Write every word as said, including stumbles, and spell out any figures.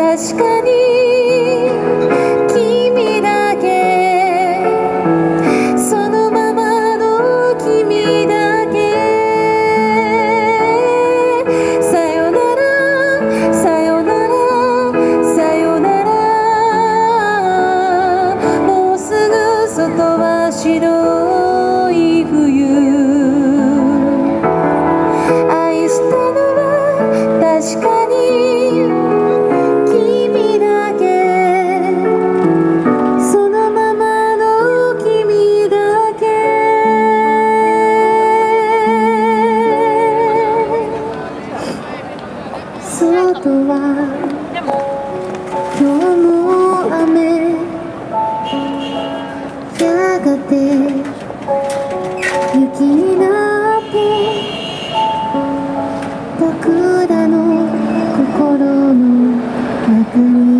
確かに君だけ、そのままの君だけ。さよならさよならさよなら、もうすぐ外は白い冬。愛したのは確かに君だけ、そのままの君だけ。外は今日も雨、やがて雪になって僕らの心の中に